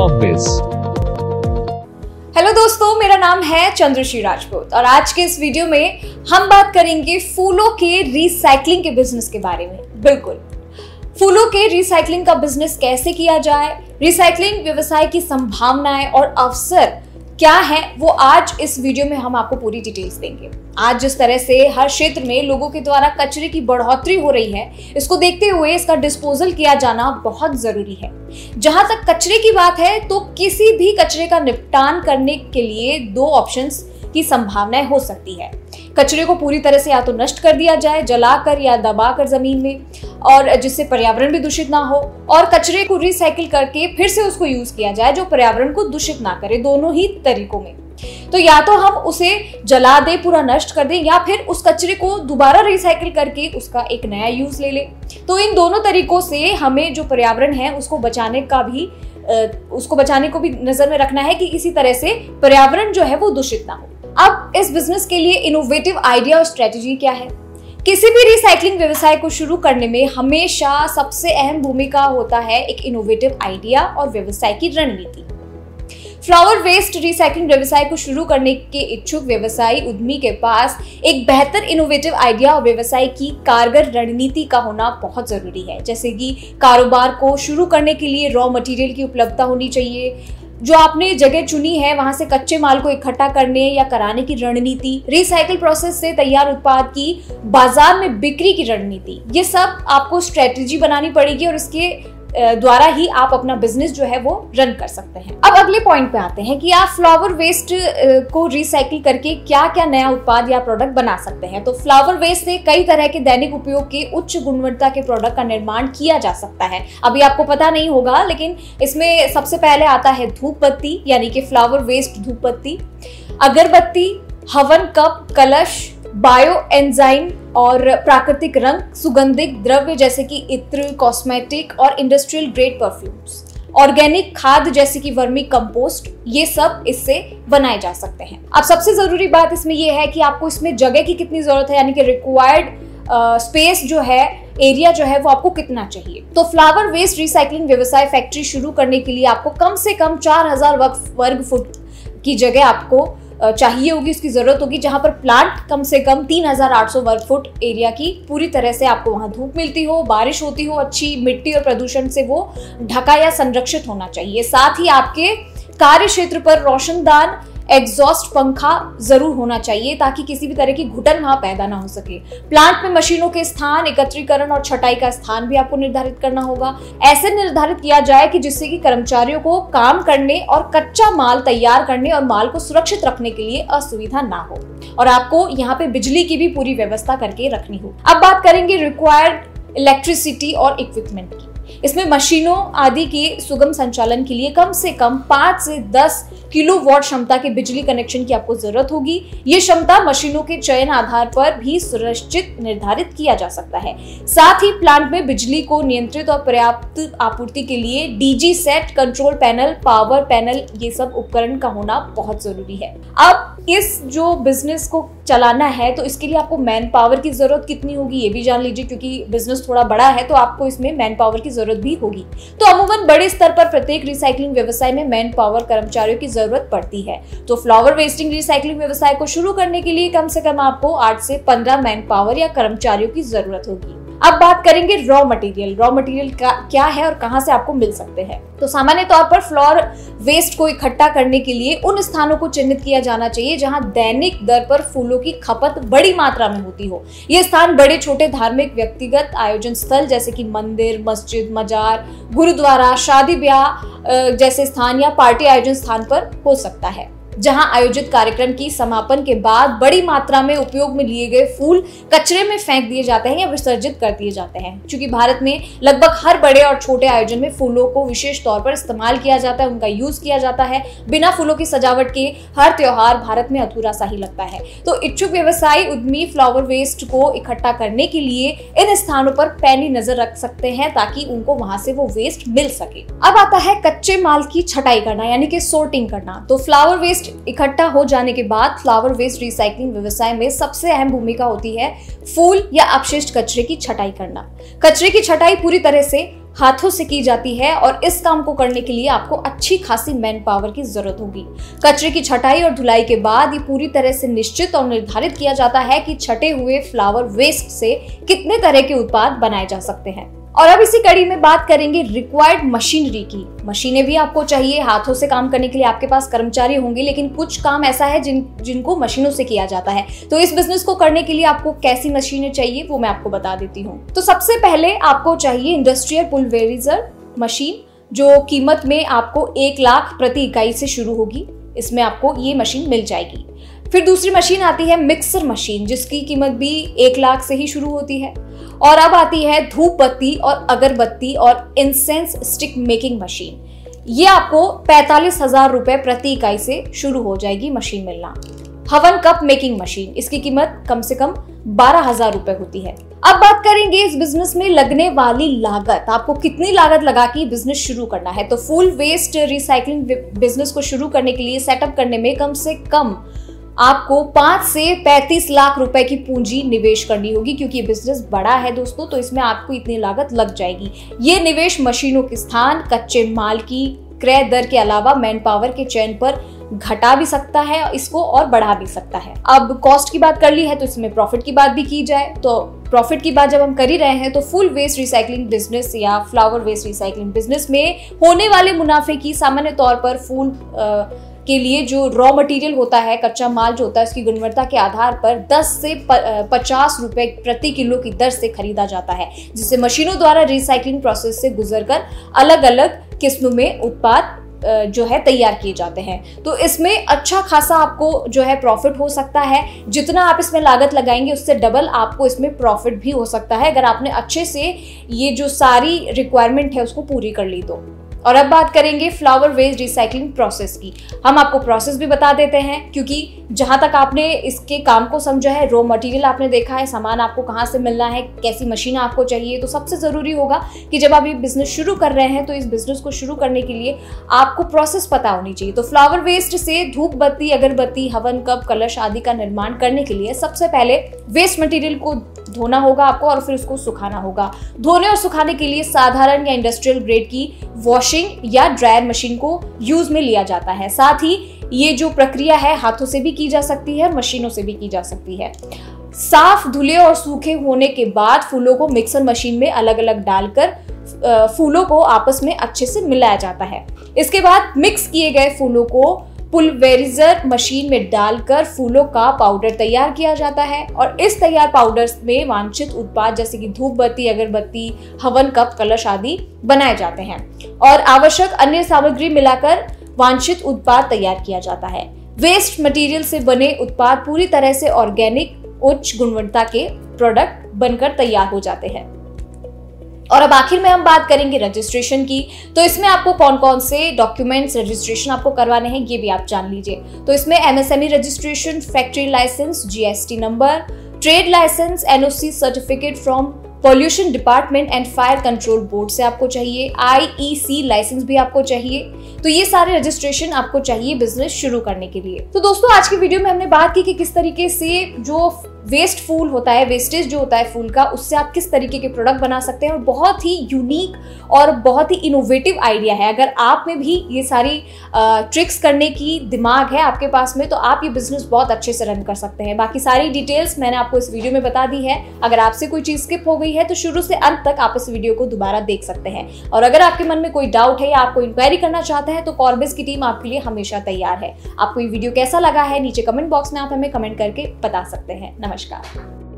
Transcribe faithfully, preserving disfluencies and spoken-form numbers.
शॉपबिज। Hello दोस्तों, मेरा नाम है चंद्रश्री राजपूत और आज के इस वीडियो में हम बात करेंगे फूलों के रिसाइकलिंग के बिजनेस के बारे में। बिल्कुल, फूलों के रिसाइकलिंग का बिजनेस कैसे किया जाए, रिसाइकलिंग व्यवसाय की संभावनाएं और अवसर क्या है, वो आज इस वीडियो में हम आपको पूरी डिटेल्स देंगे। आज जिस तरह से हर क्षेत्र में लोगों के द्वारा कचरे की बढ़ोतरी हो रही है, इसको देखते हुए इसका डिस्पोजल किया जाना बहुत जरूरी है। जहां तक कचरे की बात है तो किसी भी कचरे का निपटान करने के लिए दो ऑप्शंस की संभावनाएं हो सकती है। कचरे को पूरी तरह से या तो नष्ट कर दिया जाए, जलाकर या दबाकर जमीन में, और जिससे पर्यावरण भी दूषित ना हो, और कचरे को रिसाइकिल करके फिर से उसको यूज किया जाए जो पर्यावरण को दूषित ना करे। दोनों ही तरीकों में तो या तो हम उसे जला दे, पूरा नष्ट कर दें, या फिर उस कचरे को दोबारा रिसाइकिल करके उसका एक नया यूज ले ले। तो इन दोनों तरीकों से हमें जो पर्यावरण है उसको बचाने का भी उसको बचाने को भी नजर में रखना है कि किसी तरह से पर्यावरण जो है वो दूषित ना हो। अब इस बिजनेस के लिए इनोवेटिव आइडिया और स्ट्रेटेजी क्या है? किसी भी रिसाइकलिंग व्यवसाय को शुरू करने में हमेशा सबसे अहम भूमिका होता है एक इनोवेटिव आइडिया और व्यवसाय की रणनीति। फ्लावर वेस्ट रिसाइकलिंग व्यवसाय को शुरू करने के इच्छुक व्यवसायी उद्यमी के पास एक बेहतर इनोवेटिव आइडिया और व्यवसाय की कारगर रणनीति का होना बहुत जरूरी है। जैसे कि कारोबार को शुरू करने के लिए रॉ मटेरियल की उपलब्धता होनी चाहिए, जो आपने जगह चुनी है वहां से कच्चे माल को इकट्ठा करने या कराने की रणनीति, रिसाइकिल प्रोसेस से तैयार उत्पाद की बाजार में बिक्री की रणनीति, ये सब आपको स्ट्रेटेजी बनानी पड़ेगी और इसके द्वारा ही आप अपना बिजनेस जो है वो रन कर सकते हैं। अब अगले पॉइंट पे आते हैं कि आप फ्लावर वेस्ट को रिसाइकिल करके क्या क्या नया उत्पाद या प्रोडक्ट बना सकते हैं। तो फ्लावर वेस्ट से कई तरह के दैनिक उपयोग के उच्च गुणवत्ता के प्रोडक्ट का निर्माण किया जा सकता है। अभी आपको पता नहीं होगा, लेकिन इसमें सबसे पहले आता है धूप बत्ती, यानी कि फ्लावर वेस्ट धूप बत्ती, अगरबत्ती, हवन कप, कलश, बायो एंजाइम और प्राकृतिक रंग, सुगंधित द्रव्य जैसे कि इत्र, कॉस्मेटिक और इंडस्ट्रियल ग्रेड परफ्यूम्स, ऑर्गेनिक खाद जैसे कि वर्मी कंपोस्ट, ये सब इससे बनाए जा सकते हैं। अब सबसे जरूरी बात इसमें यह है कि आपको इसमें जगह की कितनी जरूरत है, यानी कि रिक्वायर्ड स्पेस जो है, एरिया जो है वो आपको कितना चाहिए। तो फ्लावर वेस्ट रिसाइकलिंग व्यवसाय फैक्ट्री शुरू करने के लिए आपको कम से कम चार हजार वर्ग फुट की जगह आपको चाहिए होगी, उसकी जरूरत होगी, जहां पर प्लांट कम से कम तीन हजार आठ सौ वर्ग फुट एरिया की पूरी तरह से आपको वहां धूप मिलती हो, बारिश होती हो, अच्छी मिट्टी और प्रदूषण से वो ढका या संरक्षित होना चाहिए। साथ ही आपके कार्य क्षेत्र पर रोशनदान एग्जॉस्ट पंखा जरूर होना चाहिए ताकि किसी भी तरह की घुटन वहां पैदा ना हो सके। प्लांट में मशीनों के स्थान, एकत्रीकरण और छटाई का स्थान भी आपको निर्धारित करना होगा। ऐसे निर्धारित किया जाए कि जिससे कि कर्मचारियों को काम करने और कच्चा माल तैयार करने और माल को सुरक्षित रखने के लिए असुविधा ना हो, और आपको यहाँ पे बिजली की भी पूरी व्यवस्था करके रखनी हो। अब बात करेंगे रिक्वायर्ड इलेक्ट्रिसिटी और इक्विपमेंट की। इसमें मशीनों आदि के सुगम संचालन के लिए कम से कम पाँच से दस किलोवाट क्षमता के बिजली कनेक्शन की आपको जरूरत होगी। ये क्षमता मशीनों के चयन आधार पर भी सुनिश्चित निर्धारित किया जा सकता है। साथ ही प्लांट में बिजली को नियंत्रित और पर्याप्त आपूर्ति के लिए DG set, control panel, power panel, ये सब उपकरण का होना बहुत जरूरी है। अब इस जो बिजनेस को चलाना है तो इसके लिए आपको मैन पावर की जरूरत कितनी होगी ये भी जान लीजिए, क्योंकि बिजनेस थोड़ा बड़ा है तो आपको इसमें मैन पावर की जरूरत भी होगी। तो अमूमन बड़े स्तर पर प्रत्येक रिसाइकलिंग व्यवसाय में मैन पावर, कर्मचारियों की जरूरत पड़ती है। तो फ्लावर वेस्टिंग रिसाइकलिंग व्यवसाय को शुरू करने के लिए कम से कम आपको आठ से पंद्रह मैन पावर या कर्मचारियों की जरूरत होगी। अब बात करेंगे रॉ मटेरियल। रॉ मटेरियल क्या है और कहां से आपको मिल सकते हैं? तो सामान्य तौर पर फ्लावर वेस्ट को इकट्ठा करने के लिए उन स्थानों को चिन्हित किया जाना चाहिए जहां दैनिक दर पर फूलों की खपत बड़ी मात्रा में होती हो। ये स्थान बड़े छोटे धार्मिक व्यक्तिगत आयोजन स्थल जैसे कि मंदिर, मस्जिद, मजार, गुरुद्वारा, शादी ब्याह जैसे स्थान या पार्टी आयोजन स्थान पर हो सकता है, जहां आयोजित कार्यक्रम की समापन के बाद बड़ी मात्रा में उपयोग में लिए गए फूल कचरे में फेंक दिए जाते हैं या विसर्जित कर दिए जाते हैं। क्योंकि भारत में लगभग हर बड़े और छोटे आयोजन में फूलों को विशेष तौर पर इस्तेमाल किया जाता है, उनका यूज किया जाता है। बिना फूलों की सजावट के हर त्योहार भारत में अधूरा सा ही लगता है। तो इच्छुक व्यवसायी उद्यमी फ्लावर वेस्ट को इकट्ठा करने के लिए इन स्थानों पर पैनी नजर रख सकते हैं ताकि उनको वहां से वो वेस्ट मिल सके। अब आता है कच्चे माल की छटाई करना, यानी कि सोर्टिंग करना। तो फ्लावर वेस्ट इकट्ठा हो जाने के बाद फ्लावर वेस्ट रिसाइकलिंग व्यवसाय में सबसे अहम भूमिका होती है फूल या अपशिष्ट कचरे की छटाई करना। कचरे की छटाई पूरी तरह से हाथों से की जाती है और इस काम को करने के लिए आपको अच्छी खासी मैन पावर की जरूरत होगी। कचरे की छटाई और धुलाई के बाद ये पूरी तरह से निश्चित और निर्धारित किया जाता है कि छटे हुए फ्लावर वेस्ट से कितने तरह के उत्पाद बनाए जा सकते हैं। और अब इसी कड़ी में बात करेंगे रिक्वायर्ड मशीनरी की। मशीनें भी आपको चाहिए, हाथों से काम करने के लिए आपके पास कर्मचारी होंगे, लेकिन कुछ काम ऐसा है जिन जिनको मशीनों से किया जाता है। तो इस बिजनेस को करने के लिए आपको कैसी मशीनें चाहिए वो मैं आपको बता देती हूँ। तो सबसे पहले आपको चाहिए इंडस्ट्रियल पुलवेराइजर मशीन, जो कीमत में आपको एक लाख प्रति इकाई से शुरू होगी। इसमें आपको ये मशीन मिल जाएगी। फिर दूसरी मशीन आती है मिक्सर मशीन, जिसकी कीमत भी एक लाख से ही शुरू होती है। और अब आती है धूप बत्ती और अगरबत्ती और इंसेंस स्टिक मेकिंग मशीन। ये आपको पैंतालीस हजार रुपए प्रति इकाई से शुरू हो जाएगी मशीन मिलना। हवन कप मेकिंग मशीन, इसकी कीमत कम से कम बारह हजार रुपए होती है। अब बात करेंगे इस बिजनेस में लगने वाली लागत, आपको कितनी लागत लगा के बिजनेस शुरू करना है। तो फूल वेस्ट रिसाइकलिंग बिजनेस को शुरू करने के लिए सेटअप करने में कम से कम आपको पांच से पैंतीस लाख रुपए की पूंजी निवेश करनी होगी, क्योंकि ये बिजनेस बड़ा है दोस्तों, तो इसमें आपको इतनी लागत लग जाएगी। ये निवेश मशीनों के स्थान, कच्चे माल की क्रय दर के अलावा मैन पावर के चयन पर घटा भी सकता है, इसको और बढ़ा भी सकता है। अब कॉस्ट की बात कर ली है तो इसमें प्रॉफिट की बात भी की जाए। तो प्रॉफिट की बात जब हम कर ही रहे हैं तो फूल वेस्ट रिसाइकलिंग बिजनेस या फ्लावर वेस्ट रिसाइकलिंग बिजनेस में होने वाले मुनाफे की सामान्य तौर पर फूल आ, के लिए जो रॉ मटेरियल होता है, कच्चा माल जो होता है, उसकी गुणवत्ता के आधार पर दस से पचास रुपए प्रति किलो की दर से खरीदा जाता है, जिसे मशीनों द्वारा रिसाइकलिंग प्रोसेस से गुजरकर अलग अलग किस्मों में उत्पाद जो है तैयार किए जाते हैं। तो इसमें अच्छा खासा आपको जो है प्रॉफिट हो सकता है। जितना आप इसमें लागत लगाएंगे उससे डबल आपको इसमें प्रॉफिट भी हो सकता है, अगर आपने अच्छे से ये जो सारी रिक्वायरमेंट है उसको पूरी कर ली तो। और अब बात करेंगे फ्लावर वेस्ट रिसाइकलिंग प्रोसेस की। हम आपको प्रोसेस भी बता देते हैं, क्योंकि जहां तक आपने इसके काम को समझा है, रॉ मटेरियल आपने देखा है, सामान आपको कहां से मिलना है, कैसी मशीन आपको चाहिए, तो सबसे जरूरी होगा कि जब आप ये बिजनेस शुरू कर रहे हैं तो इस बिजनेस को शुरू करने के लिए आपको प्रोसेस पता होनी चाहिए। तो फ्लावर वेस्ट से धूप बत्ती, अगरबत्ती, हवन कप, कलश आदि का निर्माण करने के लिए सबसे पहले वेस्ट मटेरियल को धोना होगा आपको और फिर उसको सुखाना होगा। धोने और सुखाने के लिए साधारण या इंडस्ट्रियल ग्रेड की वॉशिंग या ड्रायर मशीन को यूज में लिया जाता है। साथ ही ये जो प्रक्रिया है हाथों से भी की जा सकती है और मशीनों से भी की जा सकती है। साफ धुले और सूखे होने के बाद फूलों को मिक्सर मशीन में अलग अलग डालकर फूलों को आपस में अच्छे से मिलाया जाता है। इसके बाद मिक्स किए गए फूलों को पुलवेराइजर मशीन में डालकर फूलों का पाउडर तैयार किया जाता है और इस तैयार पाउडर में वांछित उत्पाद जैसे कि धूप बत्ती, अगरबत्ती, हवन कप, कलश आदि बनाए जाते हैं और आवश्यक अन्य सामग्री मिलाकर वांछित उत्पाद तैयार किया जाता है। वेस्ट मटेरियल से बने उत्पाद पूरी तरह से ऑर्गेनिक, उच्च गुणवत्ता के प्रोडक्ट बनकर तैयार हो जाते हैं। और अब आखिर में हम बात करेंगे रजिस्ट्रेशन की। तो इसमें आपको कौन कौन से डॉक्यूमेंट्स रजिस्ट्रेशन आपको करवाने हैं ये भी आप जान लीजिए। तो इसमें MSME registration, factory license, GST number, trade license, NOC certificate from pollution department and fire control board से आपको चाहिए, आईईसी लाइसेंस भी आपको चाहिए। तो ये सारे रजिस्ट्रेशन आपको चाहिए बिजनेस शुरू करने के लिए। तो दोस्तों आज की वीडियो में हमने बात की कि किस तरीके से जो वेस्ट फूल होता है, वेस्टेज जो होता है फूल का, उससे आप किस तरीके के प्रोडक्ट बना सकते हैं और बहुत ही यूनिक और बहुत ही इनोवेटिव आइडिया है। अगर आप में भी ये सारी ट्रिक्स करने की दिमाग है आपके पास में तो आप ये बिजनेस बहुत अच्छे से रन कर सकते हैं। बाकी सारी डिटेल्स मैंने आपको इस वीडियो में बता दी है। अगर आपसे कोई चीज स्किप हो गई है तो शुरू से अंत तक आप इस वीडियो को दोबारा देख सकते हैं। और अगर आपके मन में कोई डाउट है या आपको इंक्वायरी करना चाहते हैं तो कॉर्बिस की टीम आपके लिए हमेशा तैयार है। आपको ये वीडियो कैसा लगा है नीचे कमेंट बॉक्स में आप हमें कमेंट करके बता सकते हैं। नमस्कार।